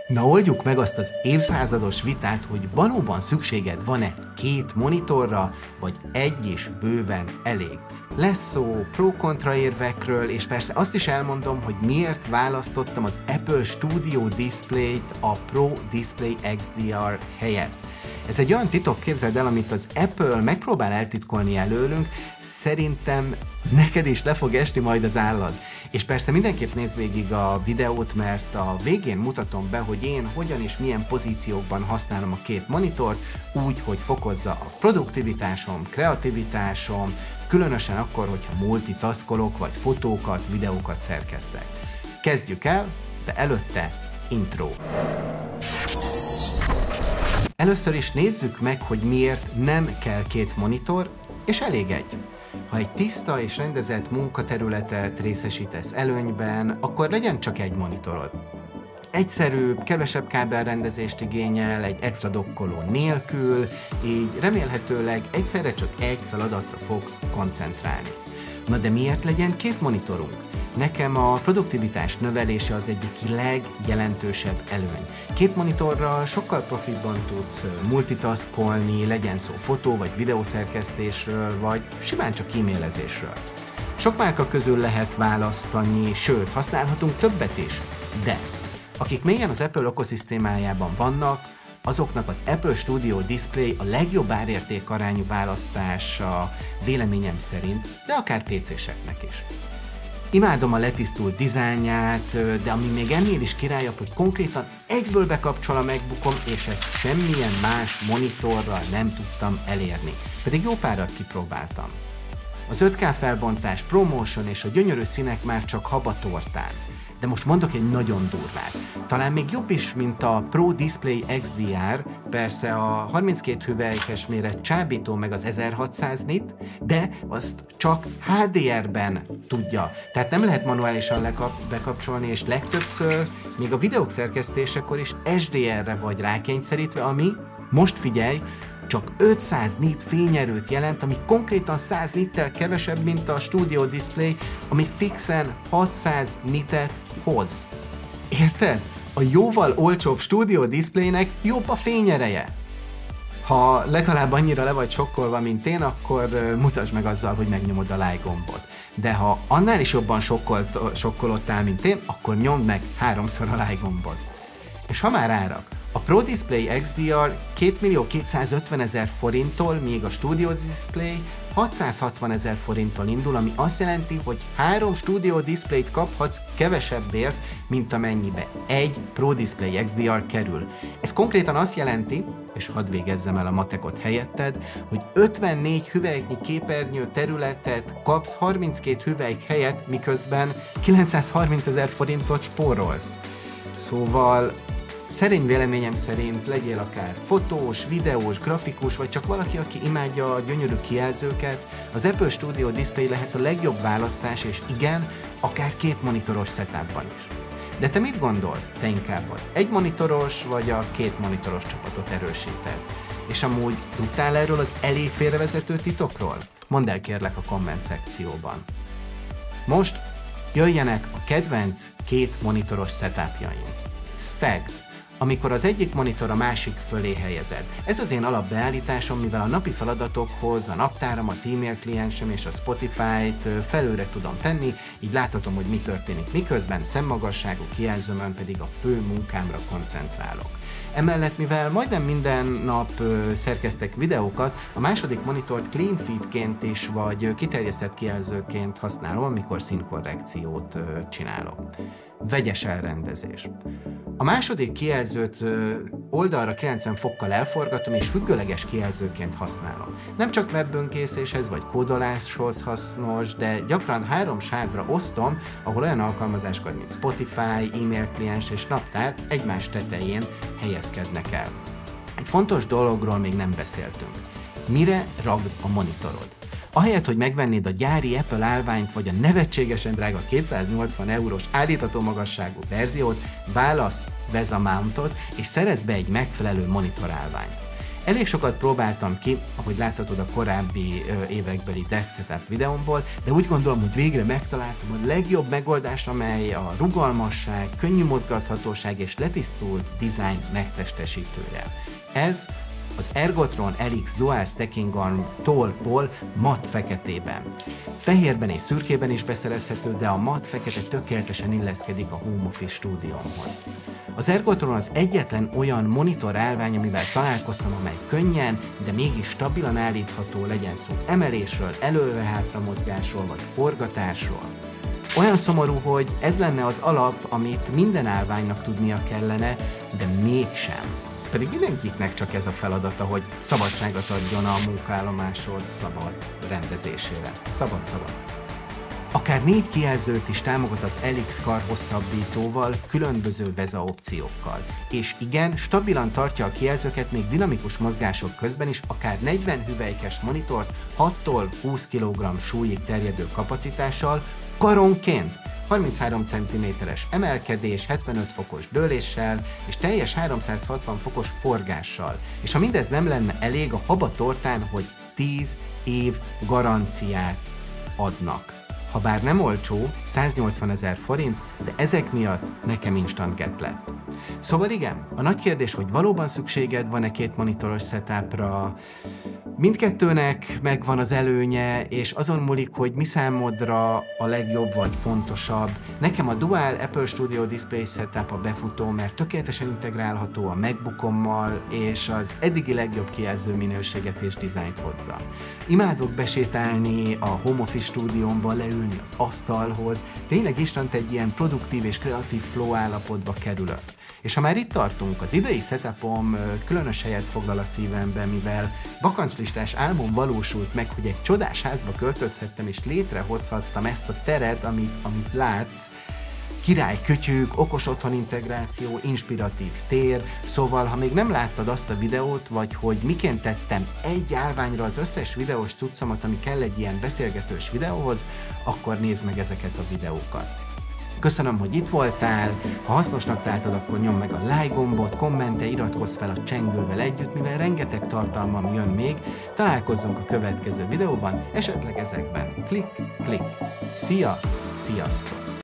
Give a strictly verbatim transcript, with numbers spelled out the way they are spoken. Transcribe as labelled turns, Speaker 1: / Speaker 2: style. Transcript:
Speaker 1: Na oldjuk meg azt az évszázados vitát, hogy valóban szükséged van-e két monitorra, vagy egy is bőven elég. Lesz szó pro-kontra érvekről, és persze azt is elmondom, hogy miért választottam az Apple Studio Display-t a Pro Display iksz dé er helyett. Ez egy olyan titok, képzeld el, amit az Apple megpróbál eltitkolni előlünk, szerintem neked is le fog esni majd az állad. És persze mindenképp nézd végig a videót, mert a végén mutatom be, hogy én hogyan és milyen pozíciókban használom a két monitort, úgy, hogy fokozza a produktivitásom, kreativitásom, különösen akkor, hogyha multitaskolok, vagy fotókat, videókat szerkesztek. Kezdjük el, de előtte intro. Először is nézzük meg, hogy miért nem kell két monitor, és elég egy. Ha egy tiszta és rendezett munkaterületet részesítesz előnyben, akkor legyen csak egy monitorod. Egyszerűbb, kevesebb kábelrendezést igényel, egy extra dokkoló nélkül, így remélhetőleg egyszerre csak egy feladatra fogsz koncentrálni. Na de miért legyen két monitorunk? Nekem a produktivitás növelése az egyik legjelentősebb előny. Két monitorral sokkal profibban tudsz multitaskolni, legyen szó fotó vagy videószerkesztésről, vagy simán csak e-mailezésről. Sok márka közül lehet választani, sőt, használhatunk többet is, de akik mélyen az Apple ökoszisztémájában vannak, azoknak az Apple Studio Display a legjobb árérték arányú választása véleményem szerint, de akár pé céseknek is. Imádom a letisztult dizájnját, de ami még ennél is királyabb, hogy konkrétan egyből bekapcsol a MacBookom, és ezt semmilyen más monitorral nem tudtam elérni. Pedig jó párat kipróbáltam. Az öt ká felbontás, ProMotion és a gyönyörű színek már csak habatortán. De most mondok egy nagyon durvát. Talán még jobb is, mint a Pro Display iksz dé er, persze a harminckét hüvelykes méret csábító meg az ezerhatszáz nit, de azt csak há dé er-ben tudja. Tehát nem lehet manuálisan lekap- bekapcsolni, és legtöbbször, még a videók szerkesztésekor is es dé er-re vagy rákényszerítve, ami, most figyelj, csak ötszáz nit fényerőt jelent, ami konkrétan száz nittel kevesebb, mint a Studio Display, ami fixen hatszáz nitet hoz. Érted? A jóval olcsóbb Studio Displaynek jobb a fényereje. Ha legalább annyira le vagy sokkolva, mint én, akkor mutasd meg azzal, hogy megnyomod a like gombot. De ha annál is jobban sokkolt, sokkolódtál, mint én, akkor nyomd meg háromszor a like gombot. És ha már árak, a Pro Display iksz dé er kétmillió-kétszázötvenezer forinttól, míg a Studio Display hatszázhatvanezer forinttól indul, ami azt jelenti, hogy három Studio Displayt kaphatsz kevesebbért, mint amennyibe egy Pro Display iksz dé er kerül. Ez konkrétan azt jelenti, és hadd végezzem el a matekot helyetted, hogy ötvennégy hüvelyknyi képernyő területet kapsz harminckét hüvelyk helyett, miközben kilencszázharmincezer forintot spórolsz. Szóval szerény véleményem szerint legyél akár fotós, videós, grafikus, vagy csak valaki, aki imádja a gyönyörű kijelzőket, az Apple Studio Display lehet a legjobb választás, és igen, akár két monitoros setupban is. De te mit gondolsz? Te inkább az egy monitoros, vagy a két monitoros csapatot erősíted? És amúgy tudtál erről az elég félrevezető titokról? Mondd el kérlek a komment szekcióban. Most jöjjenek a kedvenc két monitoros setupjaim. Stag, amikor az egyik monitor a másik fölé helyezed. Ez az én alapbeállításom, mivel a napi feladatokhoz a naptáramat, e-mail kliensem és a Spotify-t felőre tudom tenni, így láthatom, hogy mi történik miközben, szemmagasságú kijelzőmön pedig a fő munkámra koncentrálok. Emellett, mivel majdnem minden nap ö, szerkeztek videókat, a második monitort clean feedként is, vagy kiterjesztett kijelzőként használom, amikor színkorrekciót ö, csinálok. Vegyes elrendezés. A második kijelzőt ö, oldalra kilencven fokkal elforgatom, és függőleges kijelzőként használom. Nem csak webböngészéshez vagy kódoláshoz hasznos, de gyakran három sávra osztom, ahol olyan alkalmazásokat, mint Spotify, e-mail kliens és naptár egymás tetején helyezkednek el. Egy fontos dologról még nem beszéltünk. Mire ragd a monitorod? Ahelyett, hogy megvennéd a gyári Apple állványt, vagy a nevetségesen drága kétszáznyolcvan eurós állítható magasságú verziót, válasz VESA Mountot, és szerezz be egy megfelelő monitor állványt. Elég sokat próbáltam ki, ahogy láthatod a korábbi ö, évekbeli deck setup videómból, de úgy gondolom, hogy végre megtaláltam a legjobb megoldást, amely a rugalmasság, könnyű mozgathatóság és letisztult design megtestesítője. Ez az Ergotron el iksz Dual Stacking Arm tollból matt feketében. Fehérben és szürkében is beszerezhető, de a matt fekete tökéletesen illeszkedik a Home Office stúdiómhoz. Az Ergotron az egyetlen olyan monitor állvány, amivel találkoztam, amely könnyen, de mégis stabilan állítható, legyen szó emelésről, előre-hátra mozgásról vagy forgatásról. Olyan szomorú, hogy ez lenne az alap, amit minden állványnak tudnia kellene, de mégsem. Pedig mindenkiknek csak ez a feladata, hogy szabadságot adjon a munkaállomásod szabad rendezésére. Szabad, szabad. Akár négy kijelzőt is támogat az el iksz karhosszabbítóval, különböző veza opciókkal. És igen, stabilan tartja a kijelzőket még dinamikus mozgások közben is, akár negyven hüvelykes monitort hattól húsz kilogramm súlyig terjedő kapacitással, karonként, harminchárom centiméteres emelkedés, hetvenöt fokos dőléssel és teljes háromszázhatvan fokos forgással. És ha mindez nem lenne elég, a habatortán, hogy tíz év garanciát adnak. Habár nem olcsó, száznyolcvanezer forint, de ezek miatt nekem instant get lett. Szóval igen, a nagy kérdés, hogy valóban szükséged van-e két monitoros setupra, mindkettőnek megvan az előnye, és azon múlik, hogy mi számodra a legjobb vagy fontosabb. Nekem a Dual Apple Studio Display Setup a befutó, mert tökéletesen integrálható a MacBookommal, és az eddigi legjobb kijelző minőséget és dizájnt hozza. Imádok besétálni a Home Office stúdiómba, leülni az asztalhoz, tényleg instant egy ilyen produktív és kreatív flow állapotba kerülök. És ha már itt tartunk, az idei setupom különös helyet foglal a szívemben, mivel bakancslistás álmom valósult meg, hogy egy csodás házba költözhettem és létrehozhattam ezt a teret, amit, amit látsz. Király kütyük, okos otthon integráció, inspiratív tér, szóval ha még nem láttad azt a videót, vagy hogy miként tettem egy állványra az összes videós cuccomat, ami kell egy ilyen beszélgetős videóhoz, akkor nézd meg ezeket a videókat. Köszönöm, hogy itt voltál, ha hasznosnak találtad, akkor nyomd meg a like gombot, kommentelj, iratkozz fel a csengővel együtt, mivel rengeteg tartalmam jön még, találkozzunk a következő videóban, esetleg ezekben. Klik, klik. Szia, sziasztok!